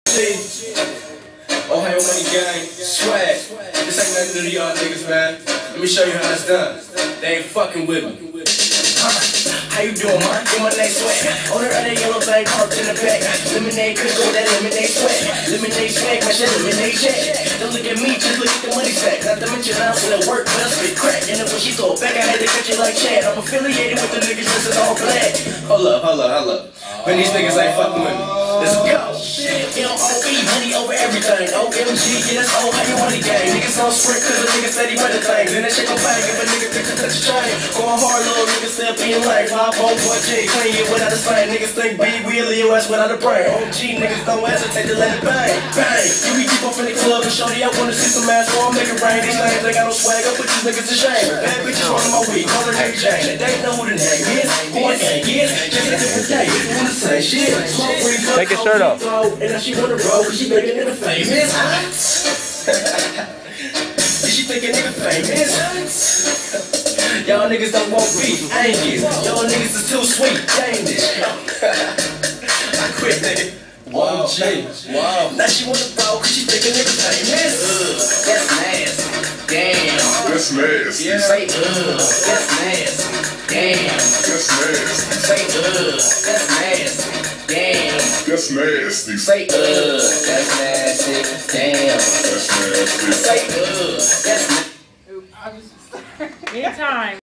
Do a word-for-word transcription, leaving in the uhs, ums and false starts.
OhioMoneyGang, swag. This ain't nothing to y'all niggas, man. Let me show you how it's done. They ain't fucking with me. How you doing, man? Get my name Swag. Owner of that yellow bag, parked in the back. Lemonade cook with that lemonade sweat. Lemonade swag, my shit lemonade check. Don't look at me, just look at the money stack. Not to mention I'm still at work, but I spit crack. And then when she throw it back, I had to catch it like Chad. I'm affiliated with the niggas that's all black. Hold up, hold up, hold up. When these niggas ain't fucking with me. Let's go. M O E, money over everything. O M G, yeah, that's OhioMoneyGang. Niggas don't sprint cause the niggas steady running things. And that shit gon' bang if a nigga think to touch a chain. Going hard, little niggas still being lame. five oh one G, clean you without a stain. Niggas think B, we a Leo S without a brain. O M G, niggas don't hesitate to let it bang. Bang, you be deep up in the club and shorty, I wanna see some ass, so I'll make it rain. These lanes, they got no swag, I put these niggas to shame. Bad bitches running my weed, call her name Jane. They know who the name is, who I gang is. Just a different day, doing the same shit. Smoke weed, take your shirt off. And now she wanna roll, cause she making nigga famous. Is she thinking nigga famous? Y'all niggas don't want beef, ain't it? Y'all niggas is too sweet, ain't it? I quit, nigga. Wow. O M G. Wow. Now she wanna roll, cause she thinking nigga famous. Ugh, that's nasty. Damn. That's nasty. Yeah. Say ugh, that's nasty. Damn. That's nasty. Say ugh, that's nasty. Damn. That's nasty. Say ugh, that's nasty. Damn. That's nasty. Say ugh, that's nasty. Anytime.